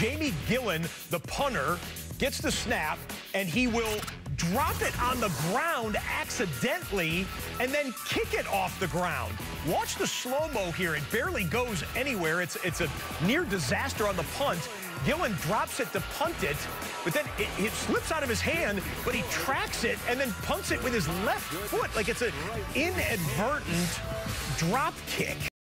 Jamie Gillan, the punter, gets the snap, and he will drop it on the ground accidentally and then kick it off the ground. Watch the slow-mo here. It barely goes anywhere. It's a near disaster on the punt. Gillan drops it to punt it, but then it slips out of his hand, but he tracks it and then punts it with his left foot like it's an inadvertent drop kick.